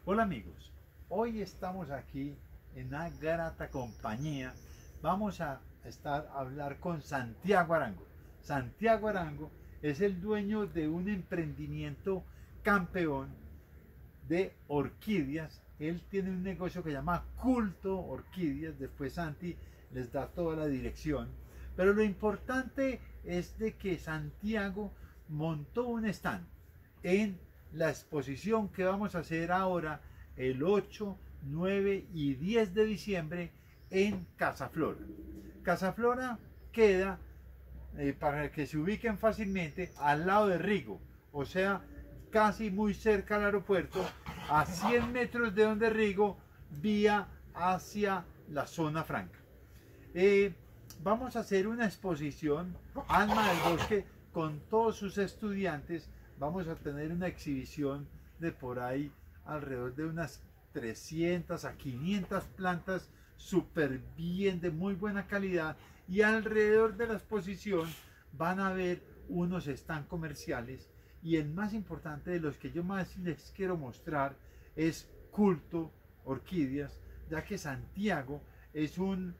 Hola amigos, hoy estamos aquí en una grata compañía. Vamos a hablar con Santiago Arango. Santiago Arango es el dueño de un emprendimiento campeón de orquídeas. Él tiene un negocio que se llama Culto Orquídeas. Después Santi les da toda la dirección. Pero lo importante es de que Santiago montó un stand en la exposición que vamos a hacer ahora el 8, 9 y 10 de diciembre en Casa Flora. Casa Flora queda, para que se ubiquen fácilmente, al lado de Rigo, o sea, casi muy cerca al aeropuerto, a 100 metros de donde Rigo, vía hacia la zona franca. Vamos a hacer una exposición, Alma del Bosque, con todos sus estudiantes. Vamos a tener una exhibición de por ahí alrededor de unas 300 a 500 plantas súper bien, de muy buena calidad, y alrededor de la exposición van a ver unos stands comerciales, y el más importante de los que yo más les quiero mostrar es Culto Orquídeas, ya que Santiago es un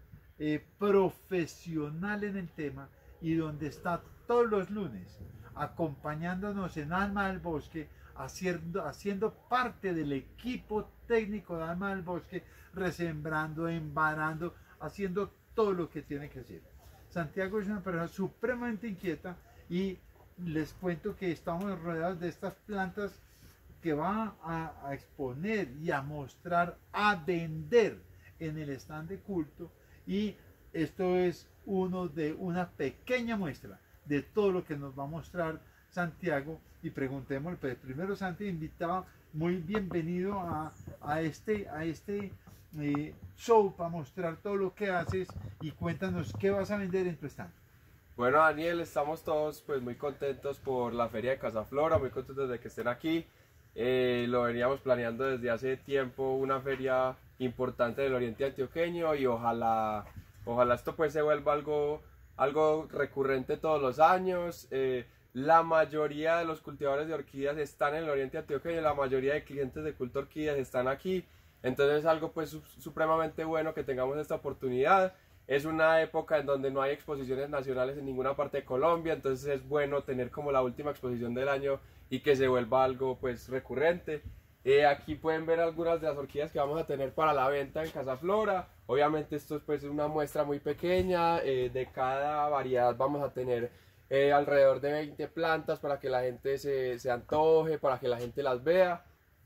profesional en el tema y donde está todos los lunes acompañándonos en Alma del Bosque, haciendo parte del equipo técnico de Alma del Bosque, resembrando, embarando, haciendo todo lo que tiene que hacer. Santiago es una persona supremamente inquieta y les cuento que estamos rodeados de estas plantas que va a exponer y a mostrar, a vender en el stand de Culto, y esto es una pequeña muestra de todo lo que nos va a mostrar Santiago. Y preguntémosle, pues primero Santi, invitado, muy bienvenido a este show para mostrar todo lo que haces, y cuéntanos qué vas a vender en tu stand. Bueno, Daniel, estamos todos pues muy contentos por la feria de Casa Flora, muy contentos de que estén aquí. Lo veníamos planeando desde hace tiempo, una feria importante del oriente antioqueño, y ojalá esto pues se vuelva algo recurrente todos los años. La mayoría de los cultivadores de orquídeas están en el oriente antioqueño, la mayoría de clientes de Culto Orquídeas están aquí, entonces es algo pues supremamente bueno que tengamos esta oportunidad. Es una época en donde no hay exposiciones nacionales en ninguna parte de Colombia, entonces es bueno tener como la última exposición del año y que se vuelva algo pues recurrente. Aquí pueden ver algunas de las orquídeas que vamos a tener para la venta en Casa Flora. Obviamente esto es pues una muestra muy pequeña, de cada variedad vamos a tener alrededor de 20 plantas para que la gente se antoje, para que la gente las vea.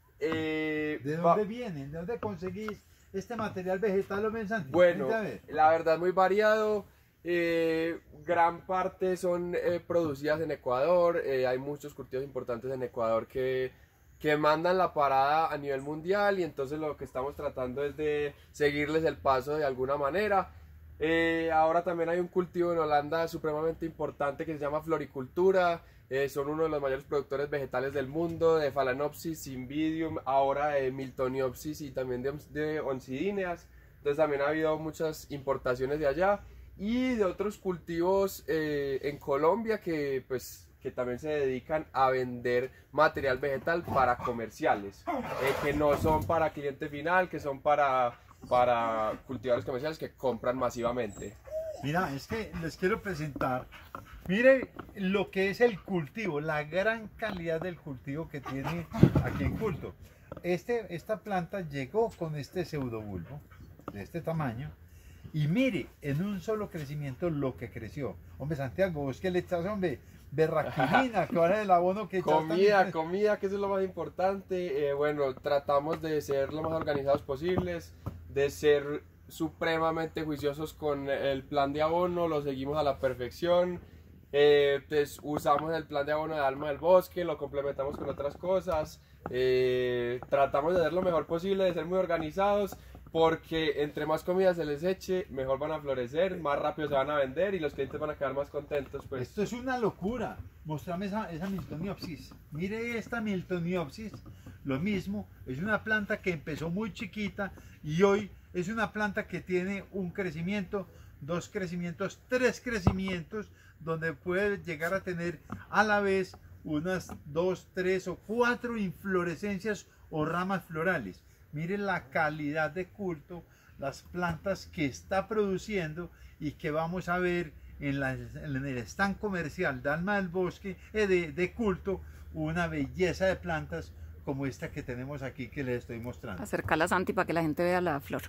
¿De dónde vienen? ¿De dónde conseguís este material vegetal, lo ven, Santi? Bueno, la verdad muy variado. Gran parte son producidas en Ecuador. Hay muchos cultivos importantes en Ecuador que mandan la parada a nivel mundial, y entonces lo que estamos tratando es de seguirles el paso de alguna manera. Ahora también hay un cultivo en Holanda supremamente importante que se llama floricultura. Son uno de los mayores productores vegetales del mundo, de Phalaenopsis, Cymbidium, ahora de Miltoniopsis y también de Oncidineas. Entonces también ha habido muchas importaciones de allá y de otros cultivos en Colombia que también se dedican a vender material vegetal para comerciales, que no son para cliente final, que son para cultivadores comerciales que compran masivamente. Mira, es que les quiero presentar, mire lo que es el cultivo, la gran calidad del cultivo que tiene aquí en Culto. Esta planta llegó con este pseudobulbo de este tamaño, y mire, en un solo crecimiento lo que creció. Hombre, Santiago, vos que le echas, hombre, berraquilina, que ahora es el abono que echas. Comida, que eso es lo más importante. Bueno, tratamos de ser lo más organizados posibles, de ser supremamente juiciosos con el plan de abono, lo seguimos a la perfección. Pues usamos el plan de abono de Alma del Bosque, lo complementamos con otras cosas. Tratamos de hacer lo mejor posible, de ser muy organizados, porque entre más comida se les eche, mejor van a florecer, más rápido se van a vender y los clientes van a quedar más contentos. Pues. Esto es una locura. Mostrame esa Miltoniopsis. Mire esta Miltoniopsis, lo mismo, es una planta que empezó muy chiquita y hoy es una planta que tiene un crecimiento, 2 crecimientos, 3 crecimientos, donde puede llegar a tener a la vez unas 2, 3 o 4 inflorescencias o ramas florales. Miren la calidad de culto, las plantas que está produciendo y que vamos a ver en el stand comercial de Alma del Bosque, de culto, una belleza de plantas como esta que tenemos aquí que les estoy mostrando. Acercarla, Santi, para que la gente vea la flor.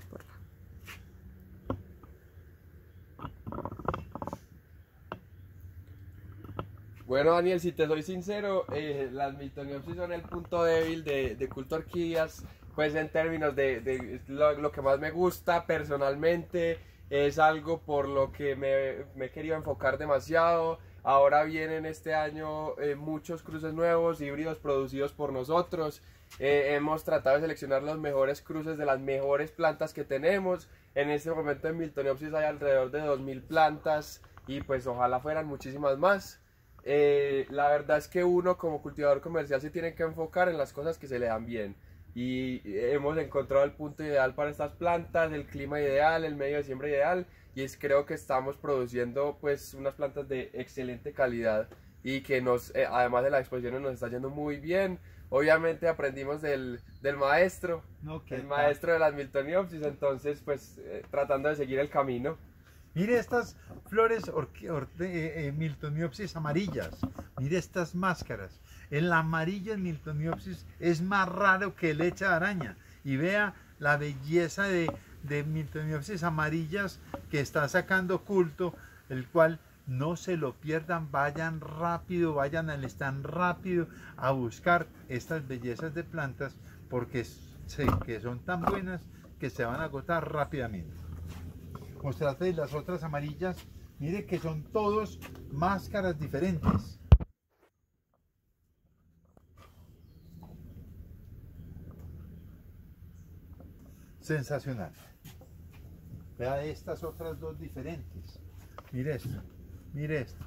Bueno, Daniel, si te soy sincero, las Miltoniopsis son el punto débil de culto orquídeas, pues en términos de lo que más me gusta personalmente, es algo por lo que me he querido enfocar demasiado. Ahora vienen este año muchos cruces nuevos, híbridos producidos por nosotros. Hemos tratado de seleccionar los mejores cruces de las mejores plantas que tenemos. En este momento en Miltoniopsis hay alrededor de 2000 plantas y pues ojalá fueran muchísimas más. La verdad es que uno como cultivador comercial se tiene que enfocar en las cosas que se le dan bien y hemos encontrado el punto ideal para estas plantas, el clima ideal, el medio de siembra ideal, y creo que estamos produciendo pues unas plantas de excelente calidad y que además de la exposición nos está yendo muy bien. Obviamente aprendimos del maestro, el maestro de las Miltoniopsis, entonces pues tratando de seguir el camino. Mire estas flores Miltoniopsis amarillas, mire estas máscaras. El amarillo en Miltoniopsis es más raro que leche de araña. Y vea la belleza de Miltoniopsis amarillas que está sacando culto, el cual no se lo pierdan, vayan rápido, vayan al stand rápido a buscar estas bellezas de plantas, porque sé que son tan buenas que se van a agotar rápidamente. Mostrarte las otras amarillas, mire que son todos máscaras diferentes. Sensacional. Vea estas otras dos diferentes. Mire esto, mire esto.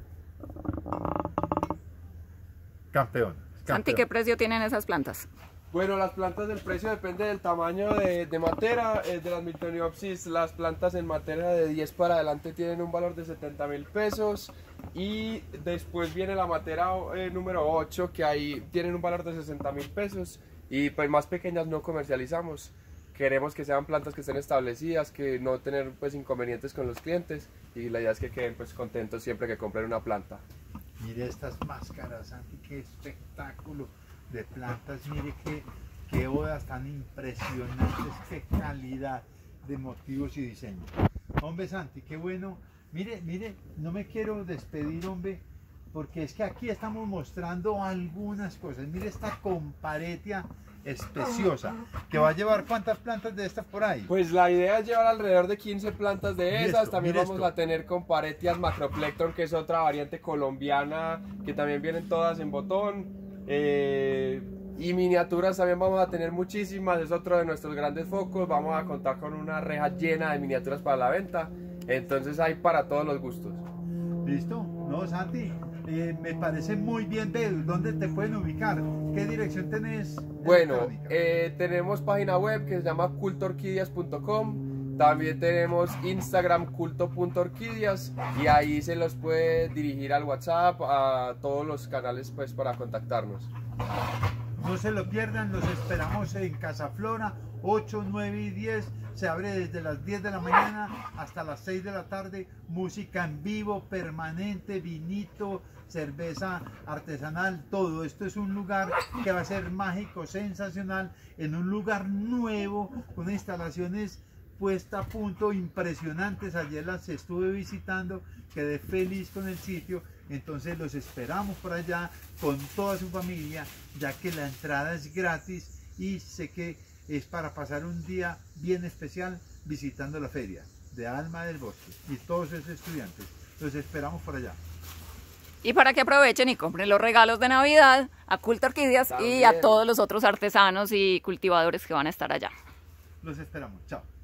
Campeón. Santi, ¿qué precio tienen esas plantas? Bueno, las plantas del precio depende del tamaño de matera. De las Miltoniopsis, las plantas en matera de 10 para adelante tienen un valor de 70.000 pesos. Y después viene la matera número 8, que ahí tienen un valor de 60.000 pesos. Y pues más pequeñas no comercializamos. Queremos que sean plantas que estén establecidas, que no tener pues inconvenientes con los clientes. Y la idea es que queden pues contentos siempre que compren una planta. Mire estas máscaras, Santi, qué espectáculo de plantas, mire qué bodas tan impresionantes, qué calidad de motivos y diseño. Hombre, Santi, qué bueno. Mire, no me quiero despedir, hombre, porque es que aquí estamos mostrando algunas cosas. Mire esta comparetia especiosa, que va a llevar ¿cuántas plantas de estas por ahí? Pues la idea es llevar alrededor de 15 plantas de esas. También vamos esto. a tener comparetias Macroplectron, que es otra variante colombiana, que también vienen todas en botón. Y miniaturas también vamos a tener muchísimas, es otro de nuestros grandes focos. Vamos a contar con una reja llena de miniaturas para la venta, entonces hay para todos los gustos. ¿Listo? No, Santi, me parece muy bien. ¿Dónde te pueden ubicar? ¿Qué dirección tenés? Bueno, tenemos página web que se llama cultoorquídeas.com. También tenemos Instagram culto.orquídeas y ahí se los puede dirigir al WhatsApp, a todos los canales pues para contactarnos. No se lo pierdan, los esperamos en Casa Flora, 8, 9 y 10. Se abre desde las 10 de la mañana hasta las 6 de la tarde. Música en vivo, permanente, vinito, cerveza artesanal, todo. Esto es un lugar que va a ser mágico, sensacional, en un lugar nuevo, con instalaciones puesta a punto impresionantes. Ayer las estuve visitando, quedé feliz con el sitio. Entonces los esperamos por allá con toda su familia, ya que la entrada es gratis y sé que es para pasar un día bien especial visitando la feria de Alma del Bosque y todos esos estudiantes. Los esperamos por allá. Y para que aprovechen y compren los regalos de Navidad a Culto Orquídeas También. Y a todos los otros artesanos y cultivadores que van a estar allá. Los esperamos. Chao.